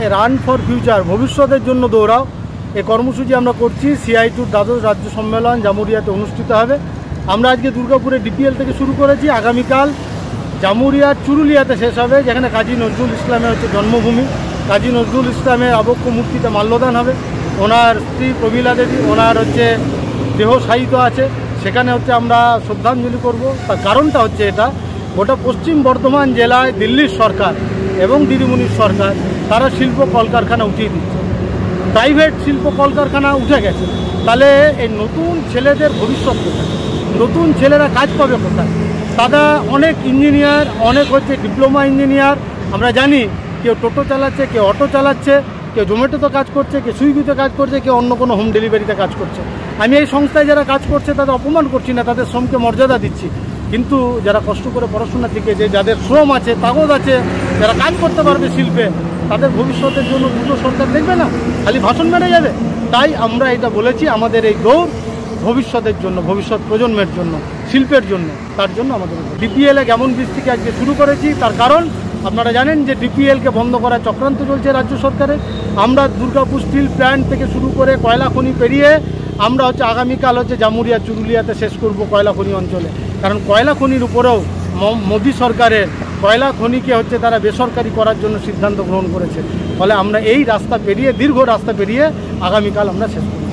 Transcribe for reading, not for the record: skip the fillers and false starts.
Run for future, ভবিষ্যতের জন্য দৌড়াও, এই কর্মসূচি আমরা করছি। CI2 দ্বাদশ রাজ্য সম্মেলন জামুরিয়াতে অনুষ্ঠিত হবে। আমরা আজকে দুর্গাপুরে DPL থেকে শুরু করেছি, আগামীকাল জামুরিয়ার চুরুলিয়াতে শেষ হবে, যেখানে কাজী নজরুল ইসলামের হচ্ছে জন্মভূমি। কাজী নজরুল ইসলামের আবক্ষ মূর্তিতে মাল্যদান হবে। ওনার স্ত্রী প্রমীলা দেবী, ওনার হচ্ছে দেহ সাহিত্য আছে, সেখানে হচ্ছে আমরা শ্রদ্ধাঞ্জলি করব। তার কারণটা হচ্ছে এটা, গোটা পশ্চিম বর্ধমান জেলায় দিল্লির সরকার এবং দিদিমণির সরকার তারা শিল্প কলকারখানা উঠিয়ে দিচ্ছে, প্রাইভেট শিল্প কলকারখানা উঠে গেছে। তাহলে এই নতুন ছেলেদের ভবিষ্যৎ কোথায়? নতুন ছেলেরা কাজ পাবে কোথায়? তারা অনেক ইঞ্জিনিয়ার, অনেক হচ্ছে ডিপ্লোমা ইঞ্জিনিয়ার, আমরা জানি কেউ টোটো চালাচ্ছে, কেউ অটো চালাচ্ছে, কেউ জোম্যাটোতে কাজ করছে, কেউ সুইগিতে কাজ করছে, কেউ অন্য কোনো হোম ডেলিভারিতে কাজ করছে। আমি এই সংস্থায় যারা কাজ করছে তাদের অপমান করছি না, তাদের শ্রমকে মর্যাদা দিচ্ছি। কিন্তু যারা কষ্ট করে পড়াশোনা শিখেছে, যাদের শ্রম আছে, তাগদ আছে, যারা কাজ করতে পারবে শিল্পে, তাদের ভবিষ্যতের জন্য দুটো সরকার দেখবে না, খালি ভাষণ মেরে যাবে। তাই আমরা এটা বলেছি, আমাদের এই দৌড় ভবিষ্যতের জন্য, ভবিষ্যৎ প্রজন্মের জন্য, শিল্পের জন্য, তার জন্য আমাদের DPL কেমন বীজ থেকে আজকে শুরু করেছি। তার কারণ আপনারা জানেন যে DPLকে বন্ধ করার চক্রান্ত চলছে রাজ্য সরকারের। আমরা দুর্গাপুর স্টিল প্ল্যান্ট থেকে শুরু করে কয়লা খনি পেরিয়ে আমরা হচ্ছে আগামীকাল হচ্ছে জামুরিয়া চুরুলিয়াতে শেষ করব কয়লা খনি অঞ্চলে। কারণ কয়লা খনির উপরেও মোদী সরকারের কয়লা খনিকে হচ্ছে তারা বেসরকারি করার জন্য সিদ্ধান্ত গ্রহণ করেছে। ফলে আমরা এই রাস্তা পেরিয়ে, দীর্ঘ রাস্তা পেরিয়ে আগামীকাল আমরা শেষ করব।